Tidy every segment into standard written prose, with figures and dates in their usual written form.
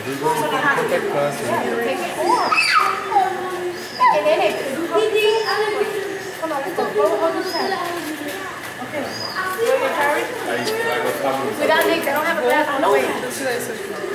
We're going to protect us. Take it off. And then come on, let's go. Go hold this hand. Okay. You want your carry? Without Nick, they don't have a glass on the way.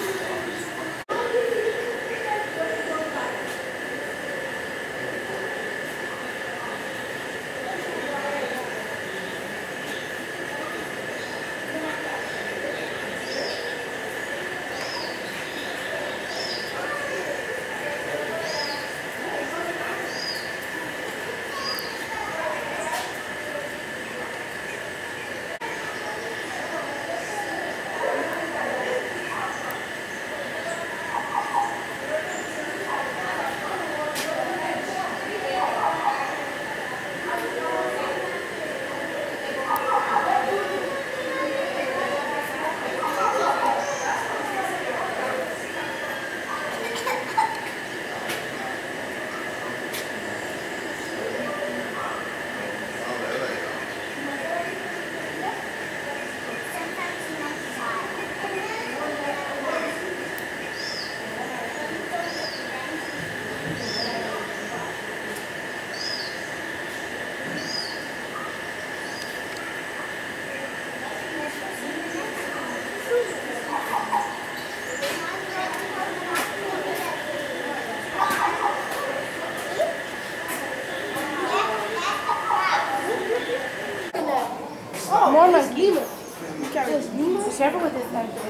More like lemur. Be careful with this knife.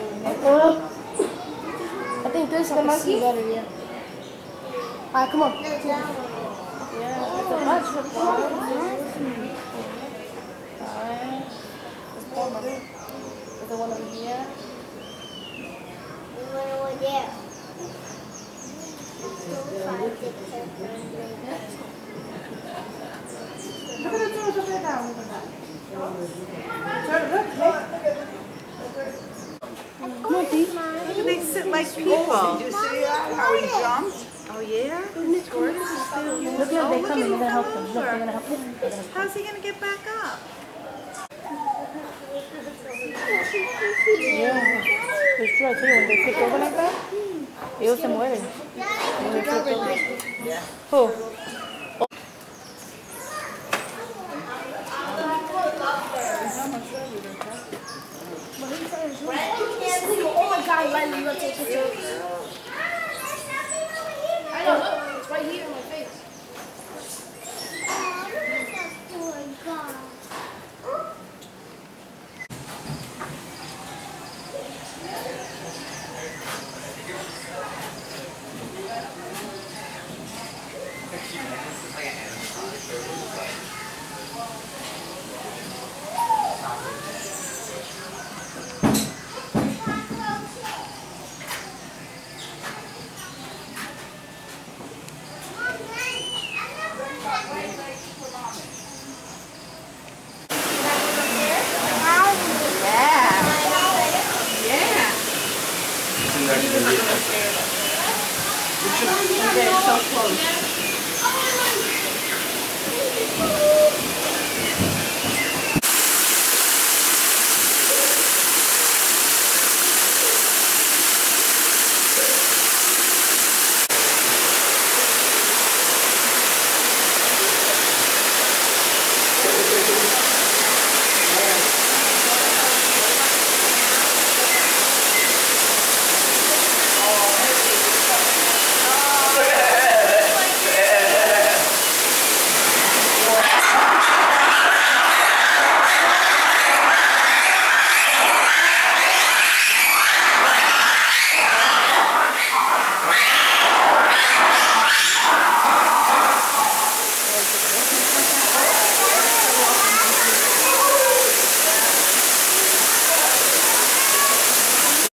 I think this is the monkey. Better, yeah. Alright, come on. Yeah, it's a bunch of them. Alright. There's one over there. There's one over here. There's one over there. Look at the two upside down. They sit like people. Did you see how he jumped? Oh yeah? It's gorgeous. Look at they coming. You're going to help them. Look, they're going to help them. How's he going to get back up? Yeah. It's true, I tell you, when they flip over like that, ellos se mueren. When they flip over. Yeah. Who? Oh my God, let me look at this. I know, look, it's right here in my face. Okay, so close.